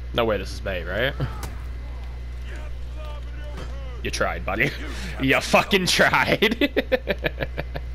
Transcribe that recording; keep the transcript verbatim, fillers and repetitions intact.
No way this is bait, right? You tried, buddy. You fucking tried.